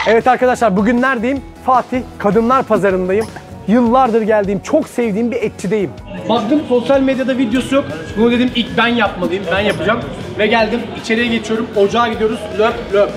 Evet arkadaşlar, bugün neredeyim? Fatih Kadınlar Pazarı'ndayım. Yıllardır geldiğim, çok sevdiğim bir etçideyim. Baktım sosyal medyada videosu yok. Bunu dedim ilk ben yapmalıyım, ben yapacağım. Ve geldim, içeriye geçiyorum, ocağa gidiyoruz. Löp löp.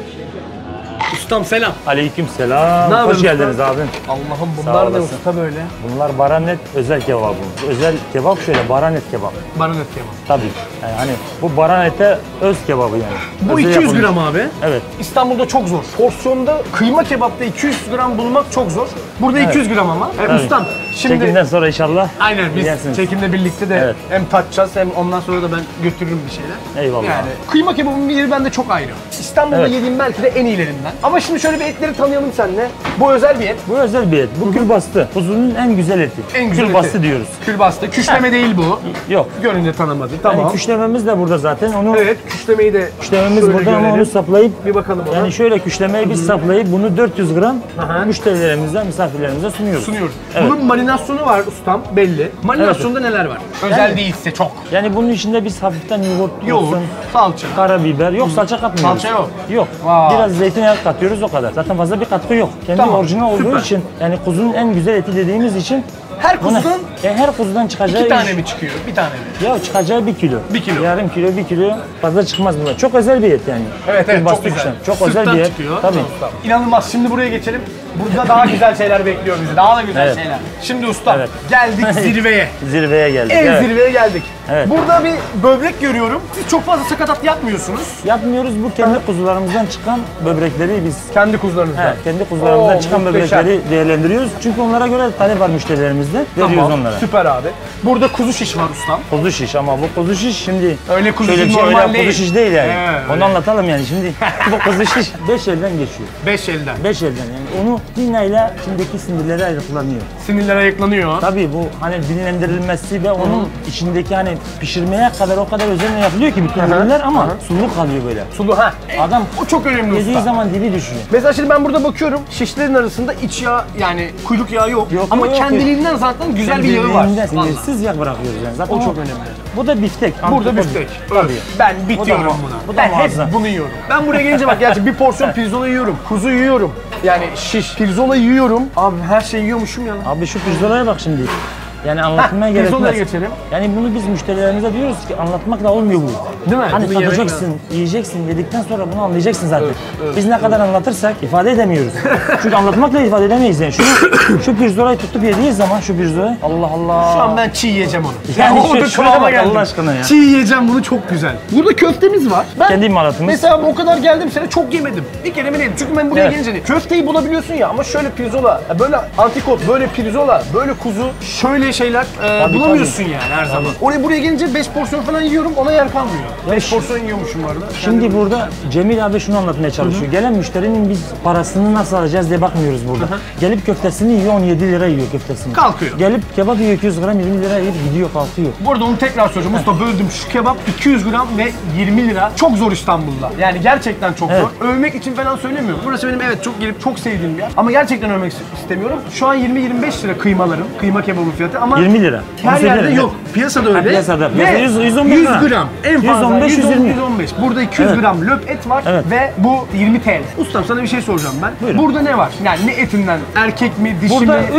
Ustam selam. Aleyküm selam. Hoş geldiniz abi. Allah'ım bunlar ne usta böyle? Bunlar Baranet özel kebabımız. Özel kebap şöyle, Baranet kebap. Baranet kebap. Tabii. Yani hani bu Baranet'e öz kebabı yani. Bu özel 200 yapılmış. gram abi. Evet. İstanbul'da çok zor. Porsiyonda kıyma kebapta 200 gram bulmak çok zor. Burada 200 gram ama. Ustam şimdi... Çekimden sonra inşallah Aynen biz yersiniz. çekimle birlikte de Evet. hem tatacağız hem ondan sonra da ben götürürüm bir şeyler. Eyvallah. Yani kıyma kebabının bir yeri bende çok ayrı. İstanbul'da Evet. yediğim belki de en iyilerinden. Ama şimdi şöyle bir etleri tanıyalım seninle. Bu özel bir et. Bu özel bir et. Bu külbastı. Kuzunun en güzel eti. En güzel külbastı eti. diyoruz. Külbastı. Küşleme değil bu. Yok. Görünce tanımadı. Tamam. Yani küşlememiz de burada zaten. Onu Evet, küşlemeyi de küşlememiz şöyle burada ama görelim. onu saplayıp Bir bakalım ona. yani şöyle küşlemeyi biz saplayıp bunu 400 gram Aha. müşterilerimize, misafirlerimize sunuyoruz. Sunuyoruz. Evet. Bunun marinasyonu var ustam, belli. Marinasyonda neler var? Özel Yani- değilse çok. Yani bunun içinde biz hafiften yoğurt Yoğurt, olsun, salça. karabiber, yok salça katmıyoruz. Salça yok. Yok. Vay. Biraz zeytinyağı katıyoruz o kadar. Zaten fazla bir katkı yok. Kendi Tamam, orijinal olduğu süper. için yani kuzunun en güzel eti dediğimiz için Her kuzudan her kuzudan çıkacağı 2 tane mi çıkıyor? Bir tane mi? Ya çıkacağı 1 kilo. 1 kilo. Yarım kilo, 1 kilo fazla çıkmaz bunlar. Çok özel bir et yani. Evet evet, çok Bastı güzel. kuşan. Çok Sırttan özel bir et. çıkıyor. Tabii. İnanılmaz. Şimdi buraya geçelim. Burada daha güzel şeyler bekliyor bizi. Daha da güzel Evet. şeyler. Şimdi usta Evet. geldik zirveye. Zirveye geldik. En Evet. zirveye geldik. Evet. Burada bir böbrek görüyorum. Siz çok fazla sakatat yapmıyorsunuz. Yapmıyoruz. Bu kendi kuzularımızdan çıkan böbrekleri biz Kendi kuzularınızdan. Evet, kendi kuzularımızdan Oo, çıkan muhteşem. böbrekleri değerlendiriyoruz. Çünkü onlara göre talep var müşterilerimizde. Veriyoruz Tamam, onlara. süper abi. Burada kuzu şiş var ustam. Kuzu şiş ama bu kuzu şiş şimdi Öyle kuzu şöyle bir şiş şey normal öyle değil. kuzu şiş değil yani. Evet, Onu öyle. anlatalım yani şimdi. Bu kuzu şiş 5 elden geçiyor. 5 elden. 5 elden yani onu dinayla şimdiki sindirleri ayıklanıyor. Sinirlere ayıklanıyor. Tabii bu hani dinlendirilmesi ve onun içindeki hani pişirmeye kadar o kadar özenle yapılıyor ki bütün ürünler ama sulu kalıyor böyle. Sulu ha. Adam O çok önemli yediği usta. zaman dibi düşüyor. Mesela şimdi ben burada bakıyorum, şişlerin arasında iç yağ, yani kuyruk yağı yok. Yok, Ama yok, kendiliğinden zaten güzel bir yağı var. Kendiliğinden Vallahi. sinirsiz yağ bırakıyoruz yani. Zaten O çok önemli. Bu da biftek. Burada antrikot biftek. Tabii. Ben bitiyorum Bu da- buna. bu da Ben hep muazzam. bunu yiyorum. Ben buraya gelince bak gerçi bir porsiyon pirzola yiyorum, kuzu yiyorum. Yani şiş, pirzola yiyorum. Abi her şeyi yiyormuşum ya. Abi şu pirzolaya bak şimdi. Yani anlatmaya gerekmez. pirzolaya geçelim. Yani bunu biz müşterilerimize diyoruz ki anlatmakla olmuyor bu. Değil mi? Hani Bunu yemek tadacaksın, yiyeceksin, yedikten sonra bunu anlayacaksın zaten. Biz ne kadar anlatırsak ifade edemiyoruz. Çünkü anlatmakla ifade edemeyiz yani. Şu pirzolayı tutup yediği zaman şu pirzolayı Allah Allah. Şu an ben çiğ yiyeceğim onu. Yani o da şuraya kıvama bak geldim. Allah aşkına ya. Çiğ yiyeceğim, bunu çok güzel. Burada köftemiz var. Ben Kendi imalatımız. mesela o kadar geldim sene çok yemedim. Bir kere mi yedim? Çünkü ben buraya Evet. gelince köfteyi bulabiliyorsun ya ama şöyle pirzola, böyle antikot, böyle pirzola, böyle kuzu, şöyle şeyler bulamıyorsun yani her zaman. Oraya buraya gelince 5 porsiyon falan yiyorum, ona yer kalmıyor. 5 porsiyon yiyormuşum bu arada. Şimdi burada Cemil abi şunu anlatmaya çalışıyor. Gelen müşterinin biz parasını nasıl alacağız diye bakmıyoruz burada. Gelip köftesini yiyor, 17 lira yiyor köftesini. Kalkıyor. Gelip kebap yiyor 200 gram 20 lira yiyip gidiyor kalkıyor. Bu arada onu tekrar söyleyeceğim. Usta böldüm. Şu kebap 200 gram ve 20 lira. Çok zor İstanbul'da. Yani gerçekten çok Evet. zor. Övmek için falan söylemiyorum. Burası benim evet çok gelip çok sevdiğim bir yer. Ama gerçekten övmek istemiyorum. Şu an 20-25 lira kıymaların, kıyma kebabı fiyatı ama 20 lira. her Onu yerde söylerim. yok. Piyasada öyle. Piyasada. Ve 115 100 lira. gram. En fazla 115, 120. 115. Burada 200 Evet. gram löp et var Evet. ve bu 20 TL. Ustam sana bir şey soracağım ben. Buyurun. Burada ne var? Yani ne etinden? Erkek mi, dişi Burada mi?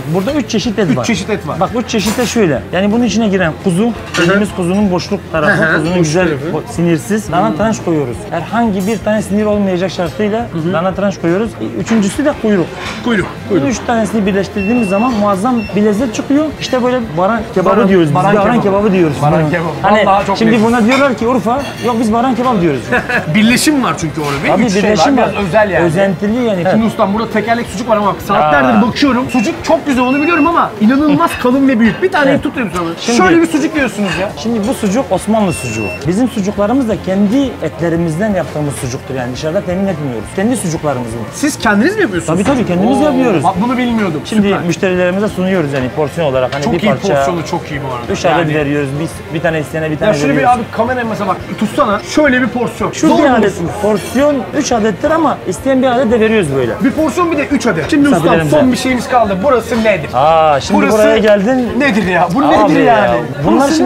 3 çeşit et var. 3 çeşit et var. Bak 3 çeşit de şöyle. Yani bunun içine giren kuzu, dediğimiz kuzunun boşluk tarafı, kuzunun boş güzel, tarafı. sinirsiz. Dana tranş koyuyoruz. Herhangi bir tane sinir olmayacak şartıyla dana tranş koyuyoruz. Üçüncüsü de kuyruk. Kuyruk. Bu 3 tanesini birleştirdiğimiz zaman muazzam bir lezzet çıkıyor. İşte böyle baran kebabı diyoruz. Biz baran baran kebabı. kebabı diyoruz. Baran Bunu. kebabı. Hani Vallahi çok şimdi lezzetli. buna diyorlar ki Urfa, yok biz baran kebap diyoruz. Birleşim var çünkü orada. Tabii Üç şey birleşim var. Biraz özel yani. Özentili yani. Şimdi ustam burada tekerlek sucuk var ama bak saatlerdir Aa. bakıyorum. Sucuk çok güzel onu biliyorum ama inanılmaz kalın ve büyük. Bir taneyi Evet. tutayım sana. Şimdi- Şöyle bir sucuk yiyorsunuz ya. Şimdi bu sucuk Osmanlı sucuğu. Bizim sucuklarımız da kendi etlerimizden yaptığımız sucuktur yani dışarıda temin etmiyoruz. Kendi sucuklarımızın. Siz kendiniz mi yapıyorsunuz? Tabii kendimiz yapıyoruz. Bak bunu bilmiyordum. Şimdi Süper. müşterilerimize sunuyoruz yani porsiyon olarak hani Çok bir iyi parça. porsiyonu, çok iyi bu arada. 3 adet veriyoruz. Bir tane isteyene bir tane Ya şunu veriyoruz. bir abi kameraya mesela bak tutsana. Şöyle bir porsiyon. Şu Zor bir adet bulursunuz. porsiyon 3 adettir ama isteyen bir adet de veriyoruz böyle. Bir porsiyon bir de 3 adet. Şimdi ustam Misafirlerimize. son bir şeyimiz kaldı. Burası nedir? Aa şimdi Burası buraya geldin. nedir ya? Bu Abi nedir ya, yani? Bunlar Burası şimdi ne?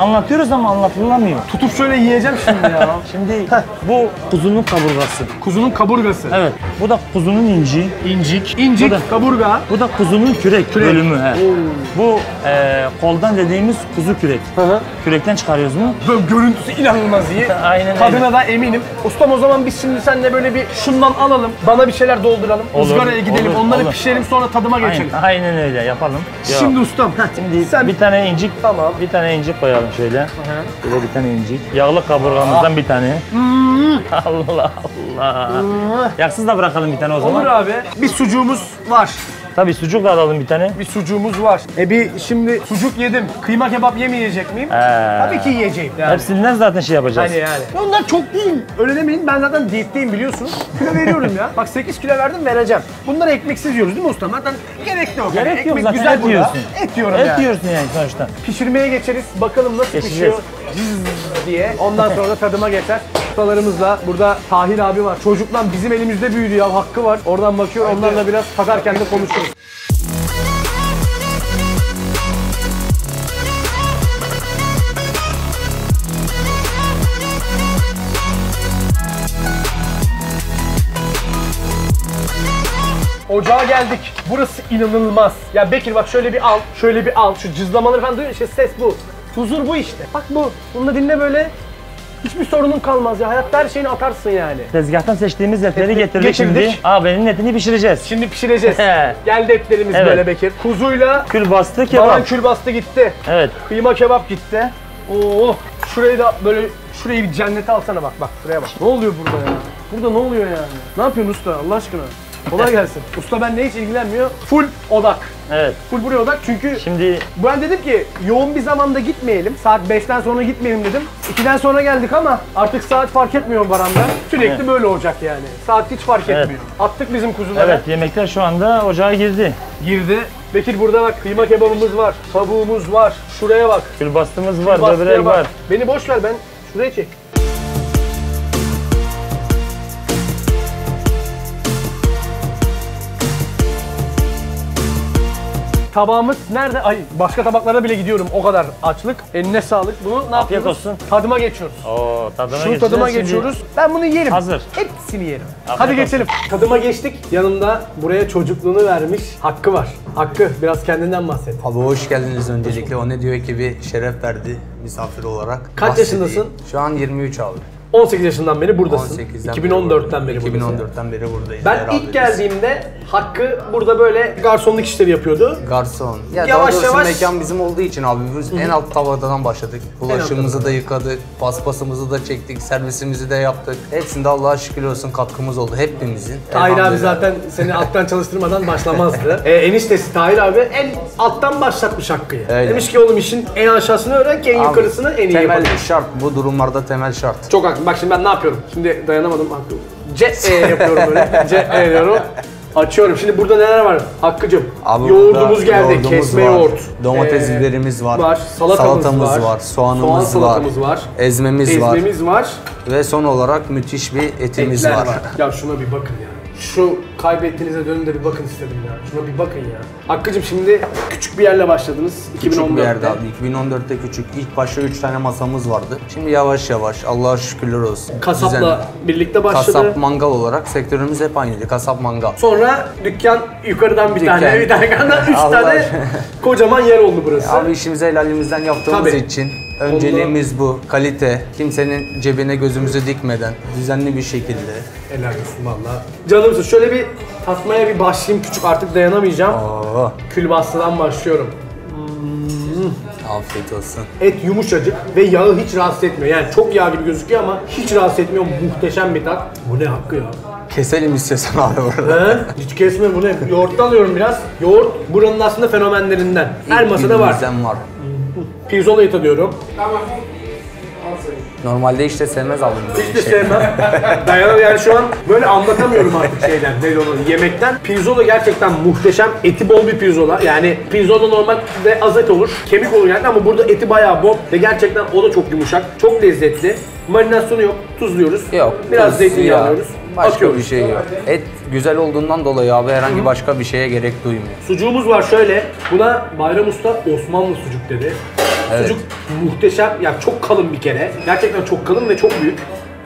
anlatıyoruz ama anlatılamıyor. Tutup şöyle yiyeceğim şimdi ya. Şimdi bu kuzunun kaburgası. Kuzunun kaburgası. Evet. Bu da kuzunun inci. İncik. İncik, Bu da- kaburga. Bu da kuzunun kürek, bölümü. He. Oo. Bu koldan dediğimiz kuzu kürek. Hı. Kürekten çıkarıyoruz bunu. Böyle görüntüsü inanılmaz iyi. Aynen Tadına öyle. da eminim. Ustam o zaman biz şimdi seninle böyle bir şundan alalım. Bana bir şeyler dolduralım. Olur, Izgaraya gidelim. olur, Onları olur. pişirelim sonra tadıma geçelim. Aynen öyle yapalım. Şimdi ustam. Şimdi sen bir tane incik, Tamam. bir tane incik koyalım şöyle. Şöyle bir tane incik. Yağlı kaburgamızdan bir tane. Allah Allah. Yaksız da bırakalım bir tane o zaman. Olur abi. Bir sucuğumuz var. Tabii sucuk da alalım bir tane. Bir sucuğumuz var. Bir şimdi sucuk yedim. Kıyma kebap yemeyecek miyim? Tabii ki yiyeceğim. Yani. Hepsinden zaten şey yapacağız. Hani yani. Onlar çok değil. Öyle demeyin. Ben zaten diyetteyim biliyorsunuz. Kilo veriyorum ya. Bak 8 kilo verdim vereceğim. Bunları ekmeksiz yiyoruz değil mi ustam? Zaten gerek yok. Gerek yok Ekmek zaten, güzel et burada. yiyorsun. Et yiyorum Et yani. yiyorsun yani sonuçta. Pişirmeye geçeriz. Bakalım nasıl Geçeceğiz. pişiyor. Cız diye. Ondan sonra da tadıma geçer. Ustalarımızla burada Tahir abi var. Çocuklar bizim elimizde büyüdü ya. Hakkı var. Oradan bakıyor. Onlarla biraz tadarken de konuşuruz. Ocağa geldik. Burası inanılmaz. Ya Bekir bak şöyle bir al, şöyle bir al. Şu cızlamaları falan duyuyor. İşte ses bu. Huzur bu işte. Bak bu. Bunu da dinle böyle. Hiçbir sorunun kalmaz ya. Hayatta her şeyini atarsın yani. Tezgahtan seçtiğimiz etleri Etleri getirdik getirdik. şimdi. Abinin etini pişireceğiz. Şimdi pişireceğiz. Geldi etlerimiz Evet. böyle Bekir. Kuzuyla Kül bastı banan kebap. külbastı gitti. Evet. Kıyma kebap gitti. Oo, şurayı da böyle şurayı bir cennete alsana bak. Bak şuraya bak. Ne oluyor burada ya? Burada ne oluyor yani? Ne yapıyorsun usta Allah aşkına? Kolay gelsin. Usta benimle hiç ilgilenmiyor. Full odak. Evet. Full buraya odak çünkü Şimdi ben dedim ki yoğun bir zamanda gitmeyelim. Saat 5'ten sonra gitmeyelim dedim. 2'den sonra geldik ama artık saat fark etmiyor baranda. Sürekli Evet. böyle olacak yani. Saat hiç fark Evet. etmiyor. Attık bizim kuzuları. evet yemekler şu anda ocağa girdi. Girdi. Bekir burada bak kıyma kebabımız var. Tavuğumuz var. Şuraya bak. Kül bastığımız var, Bastıya böbrek bak. var. Beni boş ver ben şuraya çek. Tabağımız nerede? Ay başka tabaklara bile gidiyorum o kadar açlık. Eline sağlık. Bunu ne Afiyet yapıyoruz? olsun. Tadıma geçiyoruz. Oo, tadına Şu geçeceğiz tadıma şimdi. geçiyoruz. Ben bunu yerim. Hazır. Hepsini yerim. Afiyet Hadi olsun. geçelim. Tadıma geçtik. Yanında buraya çocukluğunu vermiş Hakkı var. Hakkı biraz kendinden bahset. Abi hoş geldiniz öncelikle. O ne diyor ki bir şeref verdi misafir olarak. Kaç Bahsedeyim. yaşındasın? Şu an 23 abi. 18 yaşından beri buradasın. 18'den 2014'ten beri buradasın. 2014'ten beri buradayız. Ben beraberiz. ilk geldiğimde Hakkı burada böyle garsonluk işleri yapıyordu. Garson. Ya Yavaş daha doğrusu yavaş- mekan bizim olduğu için abi biz en alt tabakadan başladık. Bulaşığımızı da yıkadık, paspasımızı da çektik, servisimizi de yaptık. Hepsinde Allah'a şükür olsun katkımız oldu hepimizin. Tahir abi Elhamdülillah. zaten seni alttan çalıştırmadan başlamazdı. Eniştesi Tahir abi en alttan başlatmış Hakkı'yı. Öyle. Demiş ki oğlum işin en aşağısını öğren ki en Abi, yukarısını en iyi temel yapalım. şart bu durumlarda temel şart. Çok haklı. Bak şimdi ben ne yapıyorum? Şimdi dayanamadım Hakkı. yapıyorum böyle. Yapıyorum. Açıyorum. Şimdi burada neler var Hakkı'cım? Abi Yoğurdumuz burada geldi. yoğurdumuz Kesme var, yoğurt. Domates biberimiz var. Salatamız var. Soğanımız Soğan salatamız var. Ezmemiz var. Ezmemiz var. Ve son olarak müthiş bir etimiz Etler var. var. Ya şuna bir bakın ya. Şu kaybettiğinize dönün de bir bakın istedim ya. Şuna bir bakın ya. Hakkı'cım şimdi küçük bir yerle başladınız. 2014'te. Küçük bir yerde abi. 2014'te küçük. İlk başta 3 tane masamız vardı. Şimdi yavaş yavaş Allah'a şükürler olsun. Kasapla Düzen- birlikte başladı. Kasap mangal olarak sektörümüz hep aynıydı. Kasap mangal. Sonra dükkan yukarıdan bir Dükkan. tane, bir tane kandan 3 Allah tane aşkına. kocaman yer oldu burası. Abi işimizi helalimizden yaptığımız Tabii. için önceliğimiz bu. Kalite, kimsenin cebine gözümüzü dikmeden, düzenli bir şekilde. Helal olsun valla. Canımsın şöyle bir tatmaya bir başlayayım küçük artık dayanamayacağım. Oo, Külbastıdan başlıyorum. afiyet olsun. Et yumuşacık ve yağı hiç rahatsız etmiyor. Yani çok yağ gibi gözüküyor ama hiç rahatsız etmiyor. Muhteşem bir tat. Bu ne Hakkı ya? Keselim istiyorsan abi burada. He? Hiç kesme bu ne? Yoğurttan alıyorum biraz. Yoğurt buranın aslında fenomenlerinden. Her masada var. Günümüzden var. Pirzolayı tadıyorum. Normalde işte sevmez abi böyle Hiç de şey. sevmem. Dayanamıyorum yani şu an böyle anlatamıyorum artık şeyden, ne onu yemekten. Pirzola gerçekten muhteşem, eti bol bir pirzola. Yani pirzola normalde az et olur, kemik olur yani ama burada eti bayağı bol ve gerçekten o da çok yumuşak, çok lezzetli. Marinasyonu yok, tuzluyoruz. Yok. Biraz tuz, zeytinyağı yağ, alıyoruz. Başka atıyoruz. bir şey yok. Et güzel olduğundan dolayı abi herhangi başka bir şeye gerek duymuyor. Sucuğumuz var şöyle. Buna Bayram Usta Osmanlı sucuk dedi. Evet. Sucuk muhteşem. Yani çok kalın bir kere. Gerçekten çok kalın ve çok büyük.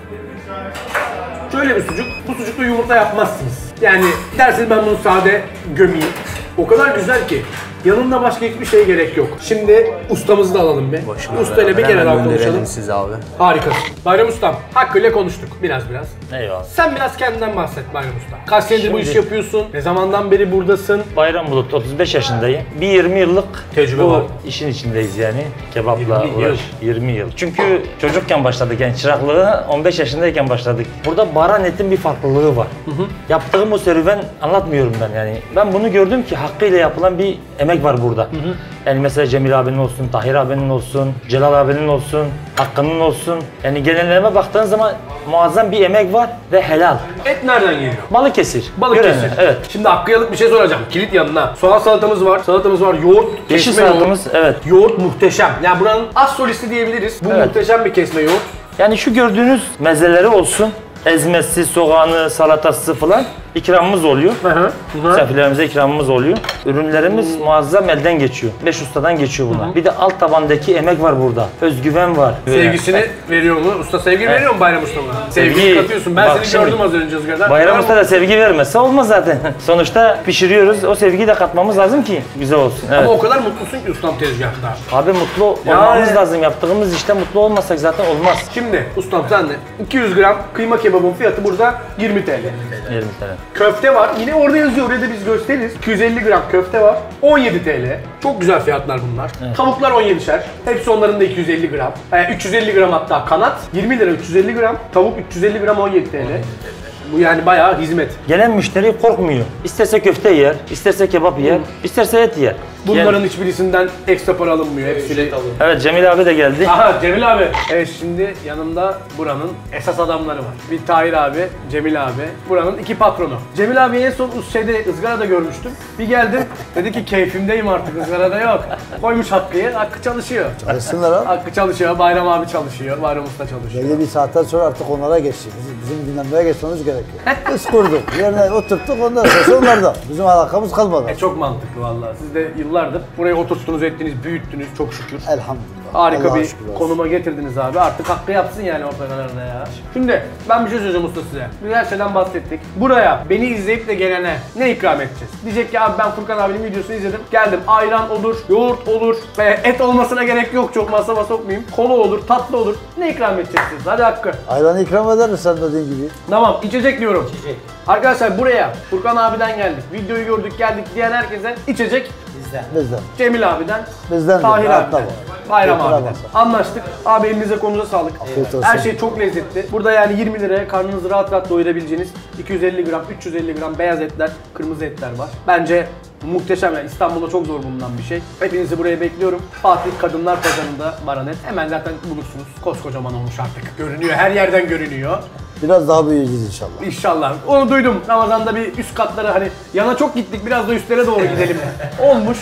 Şöyle bir sucuk. Bu sucukla yumurta yapmazsınız. Yani dersiniz ben bunu sade gömeyim. O kadar güzel ki. Yanında başka hiçbir şeye gerek yok. Şimdi ustamızı da alalım bir. Usta ile bir kere daha konuşalım. Gönderelim sizi abi. Harikasın. Bayram Ustam, Hakkı'yla konuştuk biraz. Eyvallah. Sen biraz kendinden bahset Bayram Usta. Kaç senedir bu Şimdi- işi yapıyorsun? Ne zamandan beri buradasın? Bayram Bulut, 35 yaşındayım. Bir 20 yıllık Tecrübe bu var. işin içindeyiz yani. Kebapla 20 yıl. 20 yıl. Çünkü çocukken başladık yani çıraklığı 15 yaşındayken başladık. Burada baran etin bir farklılığı var. Yaptığım o serüven anlatmıyorum ben yani. Ben bunu gördüm ki hakkıyla yapılan bir emek var burada. Yani mesela Cemil abinin olsun, Tahir abinin olsun, Celal abinin olsun, Hakkı'nın olsun. Yani genellerime baktığın zaman muazzam bir emek var ve helal. Et nereden geliyor? Balıkesir. Balıkesir. Görenler, evet. Şimdi Hakkı'ya bir şey soracağım. Kilit yanına. Soğan salatamız var. Salatamız var. Yoğurt. Yeşil kesme yoğurt. salatamız, evet. Yoğurt muhteşem. Yani buranın az solisti diyebiliriz. Bu Evet. muhteşem bir kesme yoğurt. Yani şu gördüğünüz mezeleri olsun, ezmesi, soğanı, salatası falan ikramımız oluyor. Misafirlerimize ikramımız oluyor. Ürünlerimiz muazzam elden geçiyor. 5 ustadan geçiyor bunlar. Bir de alt tabandaki emek var burada. Özgüven var. Sevgisini veriyor mu? Usta sevgi veriyor mu Bayram Usta'na? Sevgiyi katıyorsun. Ben Bak seni şimdi, gördüm az önce ızgarada. Bayram Usta da sevgi vermezse olmaz zaten. Sonuçta pişiriyoruz. O sevgiyi de katmamız lazım ki güzel olsun. Evet. Ama o kadar mutlusun ki ustam tezgahta. Abi mutlu olmamız lazım. Yaptığımız işte mutlu olmasak zaten olmaz. Şimdi ustam sen de 200 gram kıyma kebabın fiyatı burada 20 TL. 20 tane. Köfte var. Yine orada yazıyor. Oraya da biz gösteririz. 250 gram köfte var. 17 TL. Çok güzel fiyatlar bunlar. Tavuklar 17'şer. Hepsi onların da 250 gram. 350 gram hatta kanat. 20 lira 350 gram. Tavuk 350 gram 17 TL. Bu yani bayağı hizmet. Gelen müşteri korkmuyor. İsterse köfte yer, isterse kebap yer, isterse et yer. Bunların hiçbirisinden ekstra para alınmıyor. Hepsiyle. Evet, Cemil abi de geldi. Aha Cemil abi. Evet şimdi yanımda buranın esas adamları var. Bir Tahir abi, Cemil abi. Buranın iki patronu. Cemil abi en son ızgarada görmüştüm. Bir geldim. Dedi ki keyfimdeyim artık, ızgarada yok. Koymuş Hakkı'yı. Hakkı çalışıyor. Çalışsınlar abi. Hakkı çalışıyor, Bayram abi çalışıyor, Bayram Usta çalışıyor. Belli bir saatten sonra artık onlara geçti. Bizim dinlenmeye geçmemiz gerekiyor. Biz kurduk, yerine oturttuk, ondan sonra onlarda. Bizim alakamız kalmadı. Çok mantıklı vallahi. Siz de yıllardır burayı oturttunuz, ettiniz, büyüttünüz çok şükür. Elhamdülillah. Harika Allah'a bir şükür olsun. konuma getirdiniz abi. Artık Hakkı yapsın yani ortalarda ya. Şimdi ben bir şey söyleyeceğim usta size. Biz her şeyden bahsettik. Buraya beni izleyip de gelene ne ikram edeceğiz? Diyecek ki abi ben Furkan abinin videosunu izledim. Geldim, ayran olur, yoğurt olur. Et olmasına gerek yok, çok masama sokmayayım. Kola olur, tatlı olur. Ne ikram edeceksiniz? Hadi Hakkı. Ayranı ikram ederiz sen dediğin gibi. Tamam, içecek diyorum. Arkadaşlar buraya Furkan abiden geldik. Videoyu gördük, geldik diyen herkese içecek Bizden. Cemil abiden, Bizden Tahir de, abiden, var. Bayram Getir abiden. abası. Anlaştık. Abi elinize konuza sağlık. Afiyet olsun. Her şey çok lezzetli. Burada yani 20 liraya karnınızı rahat rahat doyurabileceğiniz 250 gram, 350 gram beyaz etler, kırmızı etler var. Bence muhteşem yani İstanbul'da çok zor bulunan bir şey. Hepinizi buraya bekliyorum. Fatih Kadınlar Pazarı'nda Baranet. Hemen zaten bulursunuz. Koskocaman olmuş artık. Görünüyor, her yerden görünüyor. Biraz daha büyüyeceğiz inşallah. İnşallah. Onu duydum. Ramazan'da bir üst katlara hani yana çok gittik biraz da üstlere doğru gidelim. Olmuş.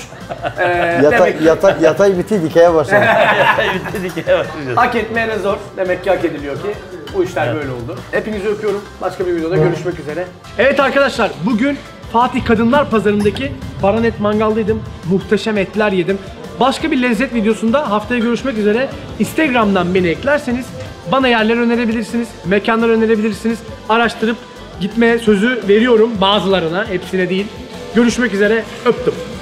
Demek ki Yatay biti dikeye başladı. Dedik evet. hak etmeyene zor. Demek ki hak ediliyor ki bu işler böyle oldu. Hepinizi öpüyorum. Başka bir videoda görüşmek üzere. Evet arkadaşlar bugün Fatih Kadınlar Pazarı'ndaki Baranet Mangal'daydım. Muhteşem etler yedim. Başka bir lezzet videosunda haftaya görüşmek üzere. Instagram'dan beni eklerseniz bana yerler önerebilirsiniz, mekanlar önerebilirsiniz. Araştırıp gitme sözü veriyorum bazılarına, hepsine değil. Görüşmek üzere, öptüm.